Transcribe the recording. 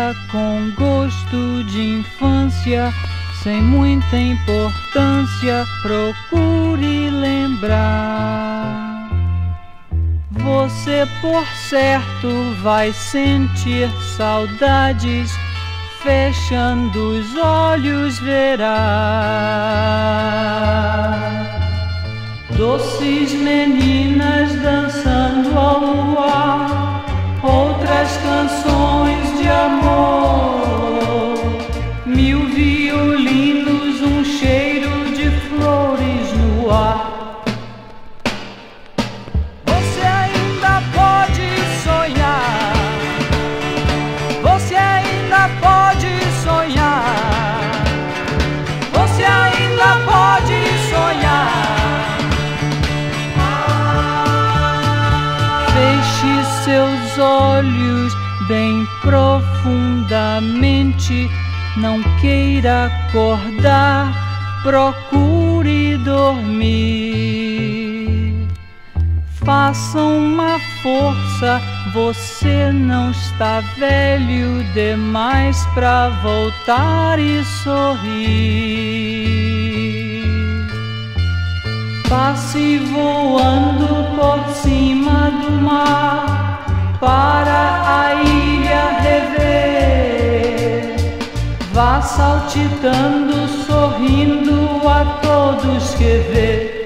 queira com gosto de infância, sem muita importância, procure lembrar. Você por certo vai sentir saudades, fechando os olhos verá doces meninas dançando ao luar, outras canções de amor, mil violinos, um cheiro de flores no ar. Você ainda pode sonhar, você ainda pode sonhar, você ainda pode sonhar. Feche seus olhos bem profundamente, não queira acordar, procure dormir. Faça uma força, você não está velho demais pra voltar e sorrir. Passe voando por cima do mar, para a ilha rever. Vá saltitando, sorrindo a todos que vê.